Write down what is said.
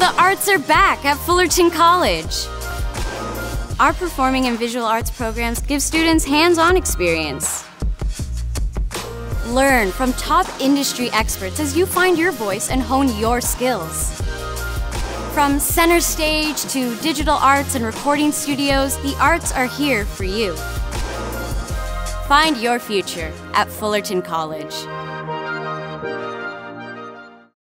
The arts are back at Fullerton College. Our performing and visual arts programs give students hands-on experience. Learn from top industry experts as you find your voice and hone your skills. From center stage to digital arts and recording studios, the arts are here for you. Find your future at Fullerton College.